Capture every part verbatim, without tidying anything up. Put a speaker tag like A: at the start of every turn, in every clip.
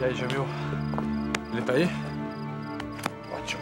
A: E aí, Jamil? Ele tá aí? Ótimo.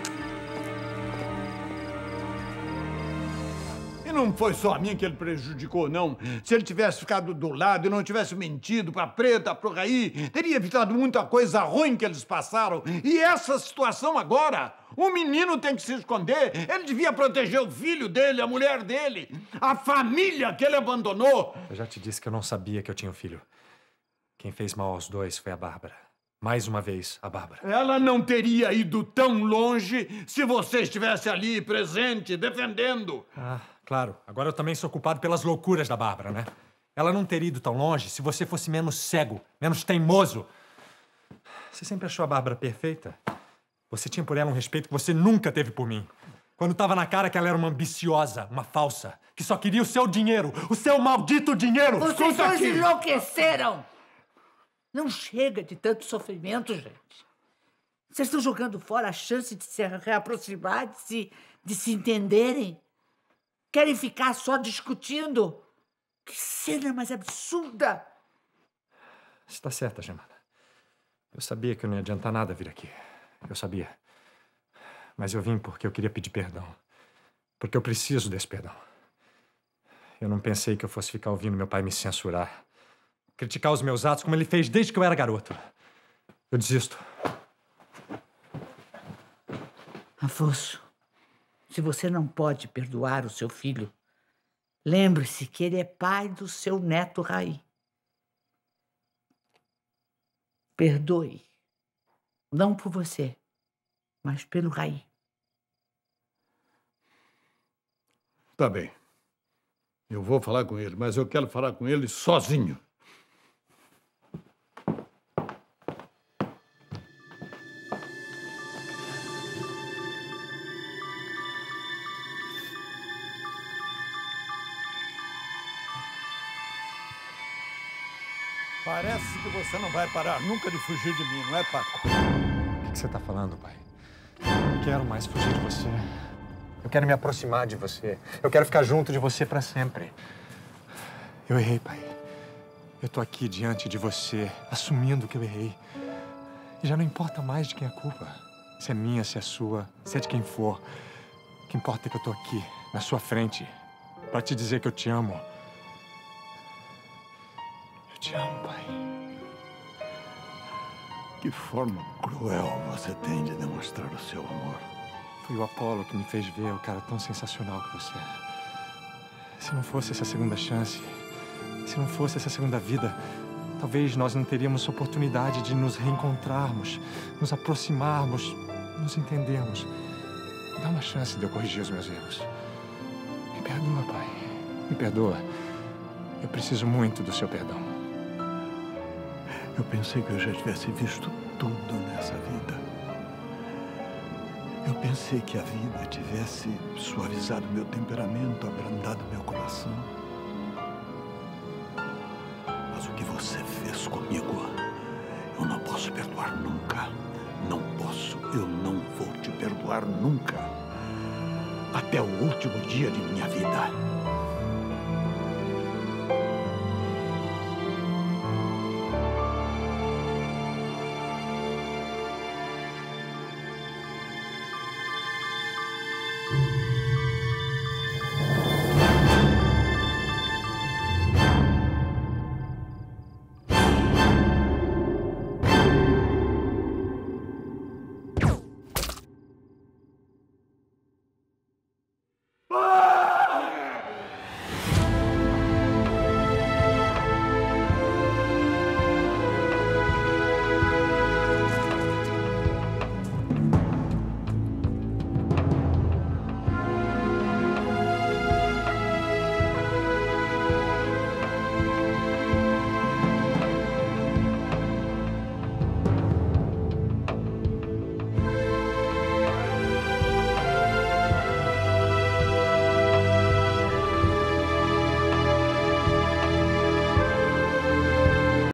B: E não foi só a mim que ele prejudicou, não. Se ele tivesse ficado do lado e não tivesse mentido pra Preta, pro Raí, teria evitado muita coisa ruim que eles passaram. E essa situação agora, o menino tem que se esconder. Ele devia proteger o filho dele, a mulher dele, a família que ele abandonou.
C: Eu já te disse que eu não sabia que eu tinha um filho. Quem fez mal aos dois foi a Bárbara. Mais uma vez, a Bárbara.
B: Ela não teria ido tão longe se você estivesse ali, presente, defendendo.
C: Ah, claro. Agora eu também sou culpado pelas loucuras da Bárbara, né? Ela não teria ido tão longe se você fosse menos cego, menos teimoso. Você sempre achou a Bárbara perfeita? Você tinha por ela um respeito que você nunca teve por mim. Quando tava na cara que ela era uma ambiciosa, uma falsa, que só queria o seu dinheiro, o seu maldito dinheiro!
D: Vocês dois enlouqueceram! Não chega de tanto sofrimento, gente. Vocês estão jogando fora a chance de se reaproximar, de se, de se entenderem. Querem ficar só discutindo. Que cena mais absurda!
C: Você tá certa, Gemada. Eu sabia que não ia adiantar nada vir aqui. Eu sabia. Mas eu vim porque eu queria pedir perdão. Porque eu preciso desse perdão. Eu não pensei que eu fosse ficar ouvindo meu pai me censurar. Criticar os meus atos como ele fez desde que eu era garoto. Eu desisto.
D: Afonso, se você não pode perdoar o seu filho, lembre-se que ele é pai do seu neto Raí. Perdoe. Não por você, mas pelo Raí.
B: Tá bem. Eu vou falar com ele, mas eu quero falar com ele sozinho. Parece que você não vai parar nunca de fugir de mim, não é, Paco?
C: O que você tá falando, pai? Eu não quero mais fugir de você. Eu quero me aproximar de você. Eu quero ficar junto de você pra sempre. Eu errei, pai. Eu tô aqui diante de você, assumindo que eu errei. E já não importa mais de quem é a culpa. Se é minha, se é sua, se é de quem for. O que importa é que eu tô aqui, na sua frente, pra te dizer que eu te amo. Eu te amo, pai.
B: Que forma cruel você tem de demonstrar o seu amor.
C: Foi o Apolo que me fez ver o cara tão sensacional que você é. Se não fosse essa segunda chance, se não fosse essa segunda vida, talvez nós não teríamos oportunidade de nos reencontrarmos, nos aproximarmos, nos entendermos. Dá uma chance de eu corrigir os meus erros. Me perdoa, pai. Me perdoa. Eu preciso muito do seu perdão.
B: Eu pensei que eu já tivesse visto tudo nessa vida. Eu pensei que a vida tivesse suavizado meu temperamento, abrandado meu coração. Mas o que você fez comigo, eu não posso perdoar nunca. Não posso, eu não vou te perdoar nunca. Até o último dia de minha vida.